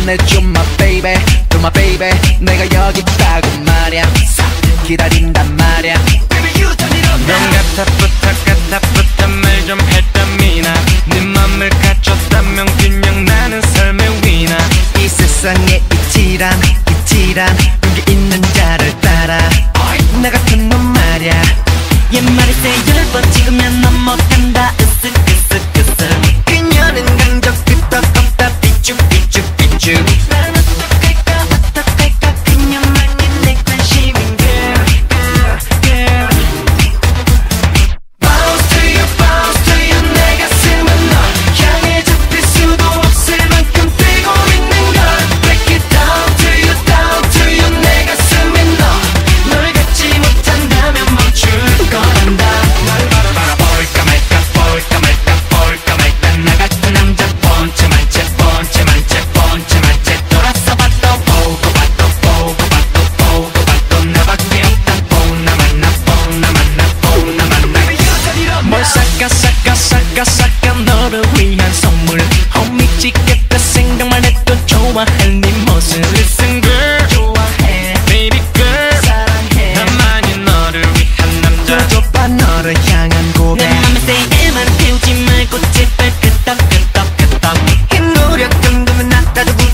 건네줘 my baby, to my baby. 내가 여기 있다고 말야. 기다린단 말야. 넌 같아부터 말 좀 했다미나. 네 맘을 갖췄다면 그냥 나는 삶의 위나. 이 세상에 이치란 용기 있는 자를 따라. 나 같은 놈 말야. 옛말에 세 10번 찍으면 넌 못한다. 으쓱 그녀는 강적 끄떡없다. 삐죽 나는 어떡할까 그녀만이 내 관심인 girl. Bounce to you 내 가슴은 널 향해 잡힐 수도 없을 만큼 뛰고 있는 걸. Break it down to you 내 가슴이 널 갖지 못한다면 멈출 거란다. 널 바라볼까 말까 나 같은 남자 번째만 채 돌아서 봐도 보고 봐도 나밖에 없다. 나만 뭘 싹가 너를 위한 선물. 미치겠다 생각만 해도 좋아할 네 모습. Listen girl, 좋아해 baby girl, 사랑해. 나만이 너를 위한 남자. 줘봐 너를 향한 고백. 내 맘에 새에만 태우지 말고 제발 끄떡 이 노력 정도면 나도